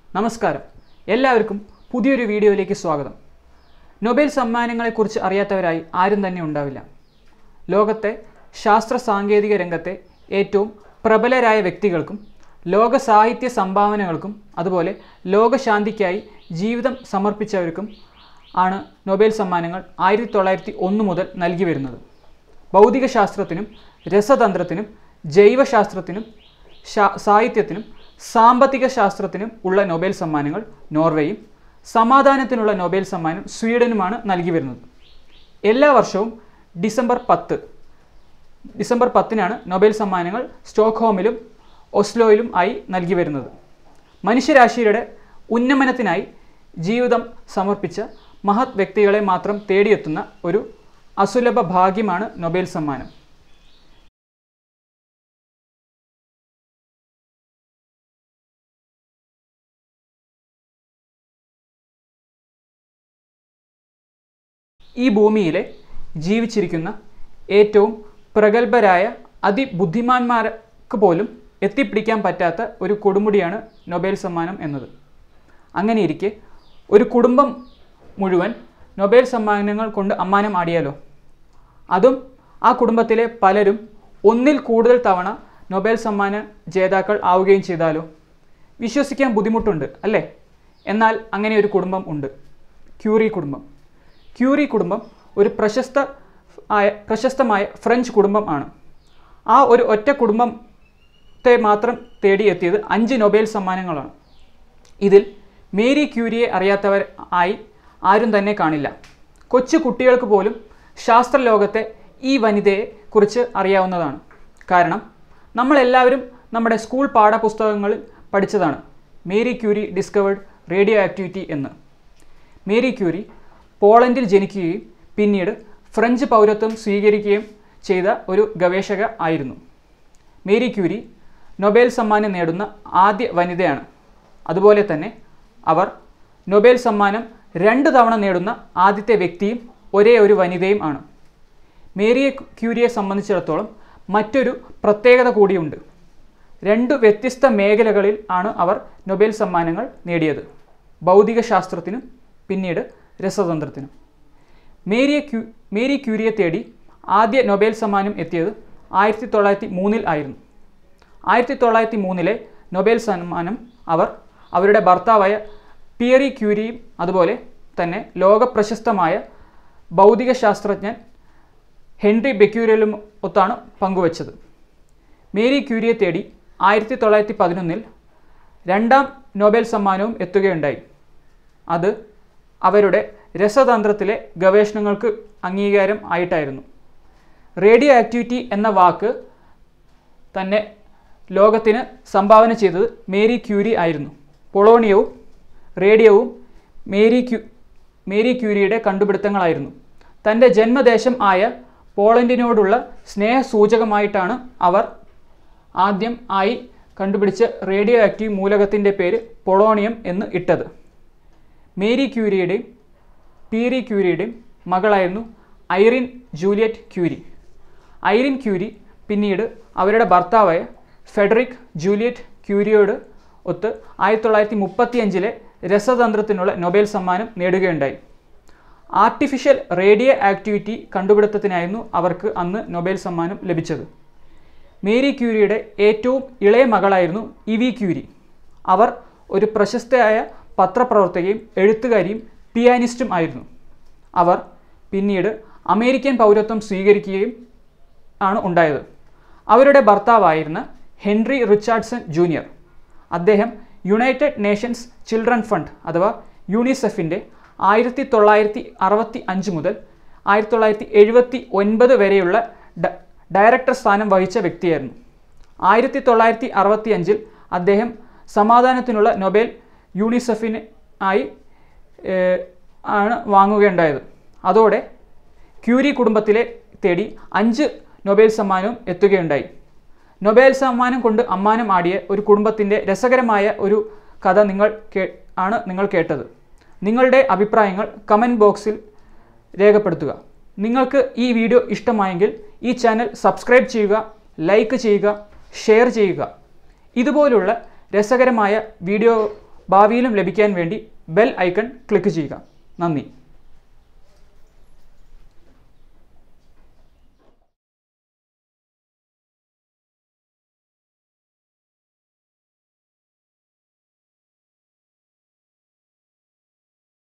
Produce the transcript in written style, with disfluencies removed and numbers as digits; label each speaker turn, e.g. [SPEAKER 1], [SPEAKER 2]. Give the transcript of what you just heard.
[SPEAKER 1] നമസ്കാരം, എല്ലാവർക്കും പുതിയൊരു വീഡിയോയിലേക്ക് സ്വാഗതം. നൊബേൽ സമ്മാനങ്ങളെക്കുറിച്ച് അറിയാത്തവരായി ആരും തന്നെ ഉണ്ടാവില്ല. ലോകത്തെ ശാസ്ത്ര സാങ്കേതിക രംഗത്തെ ഏറ്റവും പ്രബലരായ വ്യക്തികൾക്കും ലോക സാഹിത്യ സംഭാവനകൾക്കും അതുപോലെ ലോകശാന്തിക്കായി ജീവിതം സമർപ്പിച്ചവർക്കും ആണ് നൊബേൽ സമ്മാനങ്ങൾ 1901 മുതൽ നൽകി വരുന്നത്. ഭൗതിക ശാസ്ത്രത്തിനും രസതന്ത്രത്തിനും ജൈവശാസ്ത്രത്തിനും സാഹിത്യത്തിനും സാമ്പത്തിക ശാസ്ത്രത്തിനും ഉള്ള നൊബേൽ സമ്മാനങ്ങൾ നോർവേയും സമാധാനത്തിനുള്ള നൊബേൽ സമ്മാനം സ്വീഡനുമാണ് നൽകി വരുന്നത്. എല്ലാ വർഷവും ഡിസംബർ 10-നാണ് നൊബേൽ സമ്മാനങ്ങൾ സ്റ്റോക്ക്ഹോമിലും ഓസ്ലോയിലും ആയി നൽകി വരുന്നത്. മനുഷ്യരാശിയുടെ ഉന്നമനത്തിനായി ജീവിതം സമർപ്പിച്ച മഹത് വ്യക്തികളെ മാത്രം തേടിയെത്തുന്ന ഒരു അസുലഭ ഭാഗ്യമാണ് നൊബേൽ സമ്മാനം. ഈ ഭൂമിയിലെ ജീവിച്ചിരിക്കുന്ന ഏറ്റവും പ്രഗത്ഭരായ അതിബുദ്ധിമാന്മാർക്ക് പോലും എത്തിപ്പിടിക്കാൻ പറ്റാത്ത ഒരു കൊടുമുടിയാണ് നൊബേൽ സമ്മാനം എന്നത്. അങ്ങനെയിരിക്കെ ഒരു കുടുംബം മുഴുവൻ നൊബേൽ സമ്മാനങ്ങൾ കൊണ്ട് അമ്മാനം ആടിയാലോ? അതും ആ കുടുംബത്തിലെ പലരും ഒന്നിൽ കൂടുതൽ തവണ നൊബേൽ സമ്മാന ജേതാക്കൾ ആവുകയും ചെയ്താലോ? വിശ്വസിക്കാൻ ബുദ്ധിമുട്ടുണ്ട് അല്ലേ? എന്നാൽ അങ്ങനെ ഒരു കുടുംബം ഉണ്ട്, ക്യൂറി കുടുംബം. ക്യൂറി കുടുംബം ഒരു പ്രശസ്തമായ ഫ്രഞ്ച് കുടുംബം ആണ്. ആ ഒരു ഒറ്റ കുടുംബത്തെ മാത്രം തേടിയെത്തിയത് 5 നൊബേൽ സമ്മാനങ്ങളാണ്. ഇതിൽ മേരി ക്യൂരിയെ അറിയാത്തവർ ആയി ആരും തന്നെ കാണില്ല. കൊച്ചു കുട്ടികൾക്ക് പോലും ശാസ്ത്രലോകത്തെ ഈ വനിതയെ കുറിച്ച് അറിയാവുന്നതാണ്. കാരണം നമ്മളെല്ലാവരും നമ്മുടെ സ്കൂൾ പാഠപുസ്തകങ്ങളിൽ പഠിച്ചതാണ് Marie Curie discovered radioactivity എന്ന്. മേരി ക്യൂരി പോളണ്ടിൽ ജനിക്കുകയും പിന്നീട് ഫ്രഞ്ച് പൗരത്വം സ്വീകരിക്കുകയും ചെയ്ത ഒരു ഗവേഷക ആയിരുന്നു. മേരി ക്യൂരി നൊബേൽ സമ്മാനം നേടുന്ന ആദ്യ വനിതയാണ്. അതുപോലെ തന്നെ അവർ നൊബേൽ സമ്മാനം 2 തവണ നേടുന്ന ആദ്യത്തെ വ്യക്തിയും ഒരേ ഒരു വനിതയും ആണ്. മേരി ക്യൂരിയെ സംബന്ധിച്ചിടത്തോളം മറ്റൊരു പ്രത്യേകത കൂടിയുണ്ട്. 2 വ്യത്യസ്ത മേഖലകളിൽ ആണ് അവർ നൊബേൽ സമ്മാനങ്ങൾ നേടിയത്, ഭൗതിക ശാസ്ത്രത്തിനും പിന്നീട് രസതന്ത്രത്തിനും. മേരി ക്യൂരിയെ തേടി ആദ്യ നൊബേൽ സമ്മാനം എത്തിയത് 1903 ആയിരുന്നു. 1903 നൊബേൽ സമ്മാനം അവർ അവരുടെ ഭർത്താവായ പിയറി ക്യൂരിയും അതുപോലെ തന്നെ ലോകപ്രശസ്തമായ ഭൗതിക ശാസ്ത്രജ്ഞൻ ഹെൻറി ബെക്യൂരലും ഒത്താണ് പങ്കുവച്ചത്. മേരി ക്യൂരിയെ തേടി 1911 2ാം നൊബേൽ സമ്മാനവും എത്തുകയുണ്ടായി. അത് അവരുടെ രസതന്ത്രത്തിലെ ഗവേഷണങ്ങൾക്ക് അംഗീകാരം ആയിട്ടായിരുന്നു. റേഡിയോ ആക്ടിവിറ്റി എന്ന വാക്ക് തന്നെ ലോകത്തിന് സംഭാവന ചെയ്തത് മേരി ക്യൂരി ആയിരുന്നു. പൊളോണിയവും റേഡിയോവും മേരി ക്യൂരിയുടെ കണ്ടുപിടുത്തങ്ങളായിരുന്നു. തൻ്റെ ജന്മദേശം ആയ പോളണ്ടിനോടുള്ള സ്നേഹസൂചകമായിട്ടാണ് അവർ ആദ്യം ആയി കണ്ടുപിടിച്ച റേഡിയോ ആക്റ്റീവ് മൂലകത്തിൻ്റെ പേര് പൊളോണിയം എന്ന് ഇട്ടത്. മേരി ക്യൂരിയുടെയും പിയറി ക്യൂരിയുടെയും മകളായിരുന്നു Irene Joliot Curie. Irene Curie പിന്നീട് അവരുടെ ഭർത്താവായ ഫെഡറിക് ജൂലിയറ്റ് ക്യൂരിയോട് ഒത്ത് 1935 രസതന്ത്രത്തിനുള്ള നൊബേൽ സമ്മാനം നേടുകയുണ്ടായി. ആർട്ടിഫിഷ്യൽ റേഡിയോ ആക്ടിവിറ്റി കണ്ടുപിടുത്തത്തിനായിരുന്നു അവർക്ക് അന്ന് നൊബേൽ സമ്മാനം ലഭിച്ചത്. മേരി ക്യൂരിയുടെ ഏറ്റവും ഇളയ മകളായിരുന്നു ഇവി ക്യൂരി. അവർ ഒരു പ്രശസ്തയായ പത്രപ്രവർത്തകയും എഴുത്തുകാരിയും പിയാനിസ്റ്റും ആയിരുന്നു. അവർ പിന്നീട് അമേരിക്കൻ പൗരത്വം സ്വീകരിക്കുകയും ആണ് ഉണ്ടായത്. അവരുടെ ഭർത്താവായിരുന്ന ഹെൻറി റിച്ചാർഡ്സൺ ജൂനിയർ, അദ്ദേഹം യുണൈറ്റഡ് നേഷൻസ് ചിൽഡ്രൻ ഫണ്ട് അഥവാ യൂണിസെഫിൻ്റെ 1965 മുതൽ 1979 വരെയുള്ള ഡയറക്ടർ സ്ഥാനം വഹിച്ച വ്യക്തിയായിരുന്നു. 1965 അദ്ദേഹം സമാധാനത്തിനുള്ള നൊബേൽ യൂണിസെഫിന് ആയി ആണ് വാങ്ങുകയുണ്ടായത്. അതോടെ ക്യൂരി കുടുംബത്തിലെ തേടി 5 നൊബേൽ സമ്മാനവും എത്തുകയുണ്ടായി. നൊബേൽ സമ്മാനം കൊണ്ട് അമ്മാനം ആടിയ ഒരു കുടുംബത്തിൻ്റെ രസകരമായ ഒരു കഥ നിങ്ങൾ കേട്ടത്. നിങ്ങളുടെ അഭിപ്രായങ്ങൾ കമൻറ്റ് ബോക്സിൽ രേഖപ്പെടുത്തുക. നിങ്ങൾക്ക് ഈ വീഡിയോ ഇഷ്ടമായെങ്കിൽ ഈ ചാനൽ സബ്സ്ക്രൈബ് ചെയ്യുക, ലൈക്ക് ചെയ്യുക, ഷെയർ ചെയ്യുക. ഇതുപോലുള്ള രസകരമായ വീഡിയോ ഭാവിയിലും ലഭിക്കാൻ വേണ്ടി ബെൽ ഐക്കൺ ക്ലിക്ക് ചെയ്യുക. നന്ദി.